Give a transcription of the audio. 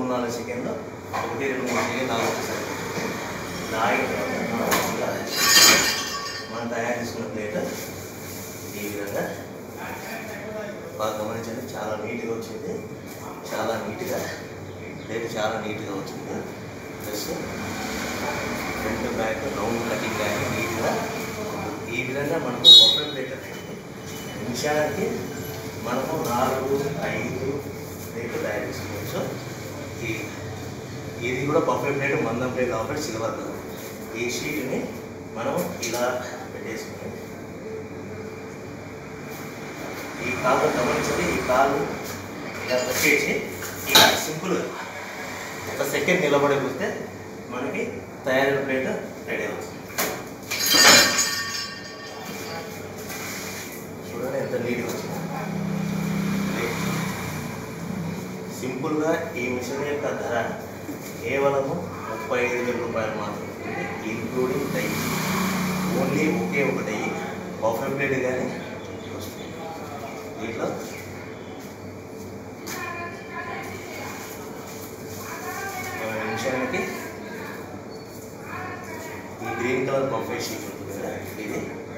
3-4 సెకండ్లు 1-2-3 సెకండ్లు ఆలోచిస్తారు. ఆగిన తర్వాత మనం తయారు చేసుకున్న ప్లేట్ ఈ విధంగా బాగా గమనించండి. చాలా నీట్గా వచ్చింది, చాలా నీట్గా ప్లేట్ చాలా నీట్గా వచ్చింది. Plus front back round cutting కానీ నీట్గా ఈ విధంగా మనకు పర్ఫెక్ట్ ప్లేట్ అనేది నిమిషానికి మనము 4-5 ప్లేట్లు తయారు చేసుకోవచ్చు. ఇది కూడా పర్ఫెక్ట్ ప్లేట్, మందం ప్లేట్ కాబట్టి సిల్వర్ కలర్. ఈ షీట్ని మనం ఇలా పెట్టేసుకుని ఈ కాలు గమనించండి. ఈ కాలు ఇలా పెట్టేసి ఇలా సింపుల్గా 1 సెకండ్ నిలబడిపోతే మనకి తయారైన ప్లేట్ రెడీ అవుతుంది. చూడండి ఎంత నీట్గా వచ్చింది. సింపుల్గా ఈ మిషన్ యొక్క ధర కేవలము 35,000 రూపాయలు మాత్రమే, ఇంక్లూడింగ్ డై. ఓన్లీ ఒకే ఒక డై పర్ఫెక్ట్ ప్లేట్ కానీ వస్తుంది. దీంట్లో నిమిషానికి ఈ గ్రీన్ కలర్ బఫే షీట్ ఉంటుంది కదా, ఇది